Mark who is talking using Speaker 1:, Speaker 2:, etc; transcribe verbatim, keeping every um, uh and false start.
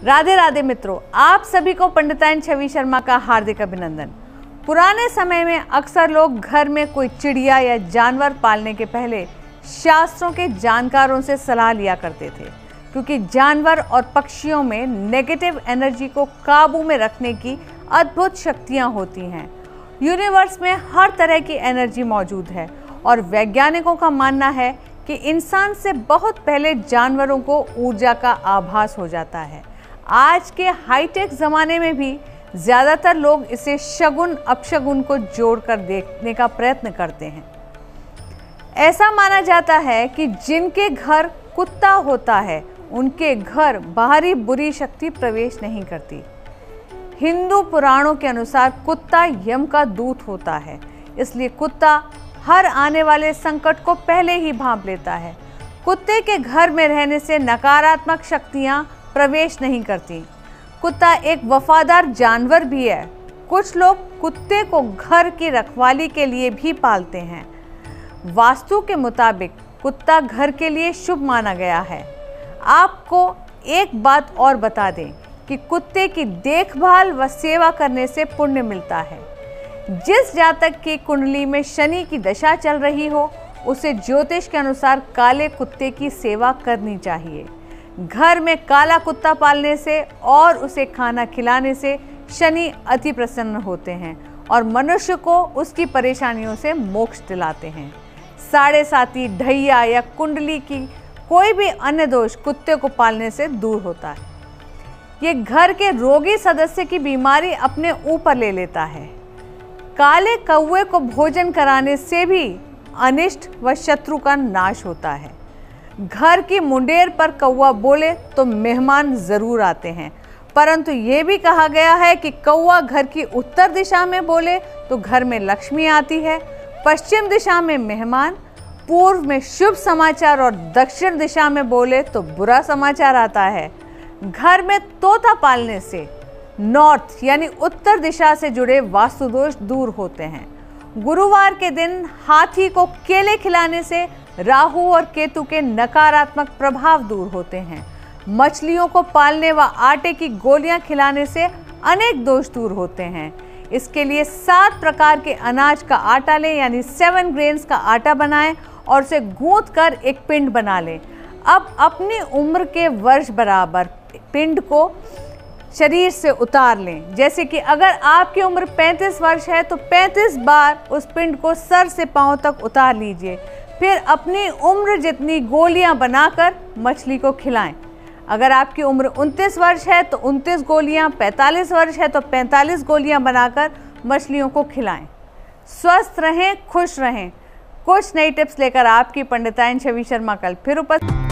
Speaker 1: राधे राधे मित्रों, आप सभी को पंडिताइन छवि शर्मा का हार्दिक अभिनंदन। पुराने समय में अक्सर लोग घर में कोई चिड़िया या जानवर पालने के पहले शास्त्रों के जानकारों से सलाह लिया करते थे, क्योंकि जानवर और पक्षियों में नेगेटिव एनर्जी को काबू में रखने की अद्भुत शक्तियां होती हैं। यूनिवर्स में हर तरह की एनर्जी मौजूद है और वैज्ञानिकों का मानना है कि इंसान से बहुत पहले जानवरों को ऊर्जा का आभास हो जाता है। आज के हाईटेक ज़माने में भी ज़्यादातर लोग इसे शगुन अपशगुन को जोड़कर देखने का प्रयत्न करते हैं। ऐसा माना जाता है कि जिनके घर कुत्ता होता है उनके घर बाहरी बुरी शक्ति प्रवेश नहीं करती। हिंदू पुराणों के अनुसार कुत्ता यम का दूत होता है, इसलिए कुत्ता हर आने वाले संकट को पहले ही भांप लेता है। कुत्ते के घर में रहने से नकारात्मक शक्तियां प्रवेश नहीं करती। कुत्ता एक वफादार जानवर भी है। कुछ लोग कुत्ते को घर की रखवाली के लिए भी पालते हैं। वास्तु के मुताबिक कुत्ता घर के लिए शुभ माना गया है। आपको एक बात और बता दें कि कुत्ते की देखभाल व सेवा करने से पुण्य मिलता है। जिस जातक की कुंडली में शनि की दशा चल रही हो, उसे ज्योतिष के अनुसार काले कुत्ते की सेवा करनी चाहिए। घर में काला कुत्ता पालने से और उसे खाना खिलाने से शनि अति प्रसन्न होते हैं और मनुष्य को उसकी परेशानियों से मोक्ष दिलाते हैं। साढ़े साती, ढैया या कुंडली की कोई भी अन्य दोष कुत्ते को पालने से दूर होता है। ये घर के रोगी सदस्य की बीमारी अपने ऊपर ले लेता है। काले कौवे को भोजन कराने से भी अनिष्ट व शत्रु का नाश होता है। घर की मुंडेर पर कौवा बोले तो मेहमान जरूर आते हैं, परंतु ये भी कहा गया है कि कौवा घर की उत्तर दिशा में बोले तो घर में लक्ष्मी आती है, पश्चिम दिशा में मेहमान, पूर्व में शुभ समाचार और दक्षिण दिशा में बोले तो बुरा समाचार आता है। घर में तोता पालने से नॉर्थ यानी उत्तर दिशा से जुड़े वास्तु दोष दूर होते हैं। गुरुवार के दिन हाथी को केले खिलाने से राहु और केतु के नकारात्मक प्रभाव दूर होते हैं। मछलियों को पालने व आटे की गोलियां खिलाने से अनेक दोष दूर होते हैं। इसके लिए सात प्रकार के अनाज का आटा लें, यानी सेवन ग्रेन्स का आटा बनाएं और उसे गूंथ कर एक पिंड बना लें। अब अपनी उम्र के वर्ष बराबर पिंड को शरीर से उतार लें। जैसे कि अगर आपकी उम्र पैंतीस वर्ष है तो पैंतीस बार उस पिंड को सर से पांव तक उतार लीजिए। फिर अपनी उम्र जितनी गोलियां बनाकर मछली को खिलाएं। अगर आपकी उम्र उनतीस वर्ष है तो उनतीस गोलियां, पैंतालीस वर्ष है तो पैंतालीस गोलियां बनाकर मछलियों को खिलाएं। स्वस्थ रहें, खुश रहें। कुछ नई टिप्स लेकर आपकी पंडिताइन छवि शर्मा कल फिर उपस्थित।